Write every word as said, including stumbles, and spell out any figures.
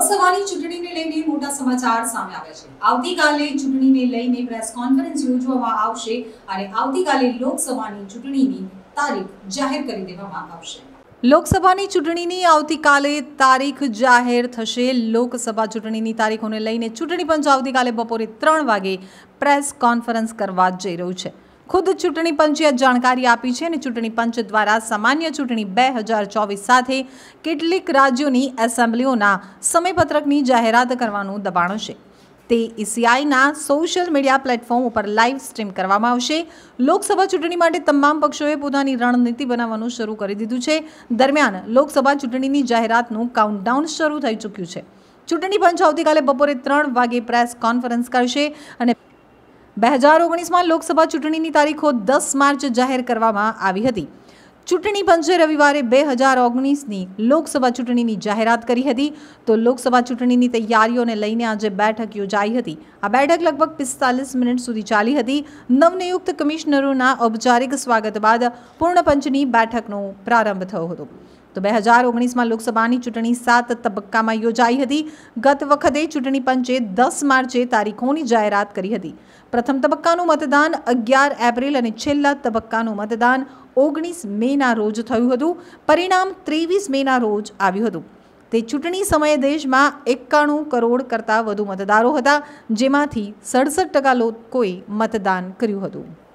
લોકસભાની ચૂંટણીને લઈને મોટા સમાચાર સામે આવ્યા છે। આવતીકાલે ચૂંટણીને લઈને પ્રેસ કોન્ફરન્સ યોજવામાં આવશે અને આવતીકાલે લોકસભાની ચૂંટણીની તારીખ જાહેર કરી દેવામાં આવશે। લોકસભાની ચૂંટણીની આવતીકાલે તારીખ જાહેર થશે। લોકસભા ચૂંટણીની તારીખોને લઈને ચૂંટણી પંચ આવતીકાલે બપોરે ત્રણ વાગે પ્રેસ કોન્ફરન્સ કરવા જઈ રહ્યું છે। ખુદ ચૂંટણી પંચે આ જાણકારી આપી છે અને ચૂંટણી પંચ દ્વારા સામાન્ય ચૂંટણી બે હજાર ચોવીસ સાથે કેટલીક રાજ્યોની એસેમ્બલીઓના સમયપત્રકની જાહેરાત કરવાનું દબાણ છે। તે ઈસીઆઈના સોશિયલ મીડિયા પ્લેટફોર્મ ઉપર લાઈવ સ્ટ્રીમ કરવામાં આવશે। લોકસભા ચૂંટણી માટે તમામ પક્ષોએ પોતાની રણનીતિ બનાવવાનું શરૂ કરી દીધું છે। દરમિયાન લોકસભા ચૂંટણીની જાહેરાતનું કાઉન્ટડાઉન શરૂ થઈ ચૂક્યું છે। ચૂંટણી પંચ આવતીકાલે બપોરે ત્રણ વાગે પ્રેસ કોન્ફરન્સ કરશે અને બે હજાર ઓગણીસમાં લોકસભા ચૂંટણીની તારીખો દસ માર્ચ જાહેર કરવામાં આવી હતી। ચૂંટણી પંચે રવિવારે બે હજાર ઓગણીસની લોકસભા ચૂંટણીની જાહેરાત કરી હતી। તો લોકસભા ચૂંટણીની તૈયારીઓને લઈને આજે બેઠક યોજાઈ હતી। આ બેઠક લગભગ પિસ્તાલીસ મિનિટ સુધી ચાલી હતી। નવનિયુક્ત કમિશનરોના ઔપચારિક સ્વાગત બાદ પૂર્ણ પંચની બેઠકનો પ્રારંભ થયો હતો। તો બે હજાર ઓગણીસમાં લોકસભાની ચૂંટણી સાત તબક્કામાં યોજાઈ હતી। ગત વખતે ચૂંટણી પંચે દસ માર્ચે તારીખોની જાહેરાત કરી હતી। પ્રથમ તબક્કાનું મતદાન અગિયાર એપ્રિલ અને છેલ્લા તબક્કાનું મતદાન ઓગણીસ મેના રોજ થયું હતું। પરિણામ ત્રેવીસ મેના રોજ આવ્યું હતું। તે ચૂંટણી સમયે દેશમાં એકાણું કરોડ કરતાં વધુ મતદારો હતા, જેમાંથી સડસઠ ટકા લોકોએ મતદાન કર્યું હતું।